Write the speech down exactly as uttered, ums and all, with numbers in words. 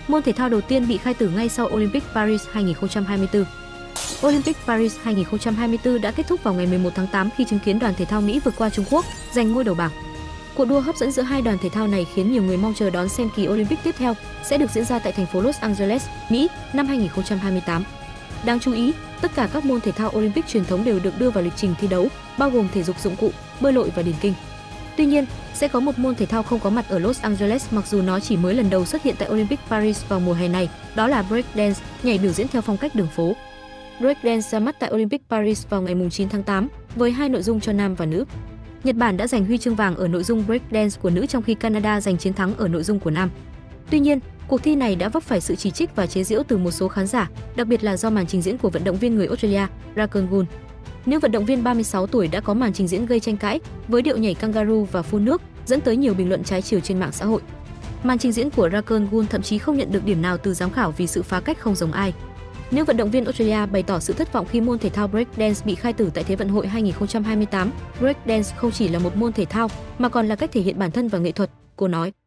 Môn thể thao đầu tiên bị khai tử ngay sau Olympic Paris hai không hai tư. Olympic Paris hai không hai tư đã kết thúc vào ngày mười một tháng tám khi chứng kiến đoàn thể thao Mỹ vượt qua Trung Quốc, giành ngôi đầu bảng. Cuộc đua hấp dẫn giữa hai đoàn thể thao này khiến nhiều người mong chờ đón xem kỳ Olympic tiếp theo sẽ được diễn ra tại thành phố Los Angeles, Mỹ, năm hai không hai tám. Đáng chú ý, tất cả các môn thể thao Olympic truyền thống đều được đưa vào lịch trình thi đấu, bao gồm thể dục dụng cụ, bơi lội và điền kinh. Tuy nhiên, sẽ có một môn thể thao không có mặt ở Los Angeles mặc dù nó chỉ mới lần đầu xuất hiện tại Olympic Paris vào mùa hè này, đó là breakdance, nhảy biểu diễn theo phong cách đường phố. Breakdance ra mắt tại Olympic Paris vào ngày chín tháng tám với hai nội dung cho nam và nữ. Nhật Bản đã giành huy chương vàng ở nội dung breakdance của nữ trong khi Canada giành chiến thắng ở nội dung của nam. Tuy nhiên, cuộc thi này đã vấp phải sự chỉ trích và chế giễu từ một số khán giả, đặc biệt là do màn trình diễn của vận động viên người Australia, Raquel Gould. Nữ vận động viên ba mươi sáu tuổi đã có màn trình diễn gây tranh cãi với điệu nhảy kangaroo và phun nước, dẫn tới nhiều bình luận trái chiều trên mạng xã hội. Màn trình diễn của Raquel Gould thậm chí không nhận được điểm nào từ giám khảo vì sự phá cách không giống ai. Nữ vận động viên Australia bày tỏ sự thất vọng khi môn thể thao breakdance bị khai tử tại Thế vận hội hai không hai tám. Breakdance không chỉ là một môn thể thao mà còn là cách thể hiện bản thân và nghệ thuật, cô nói.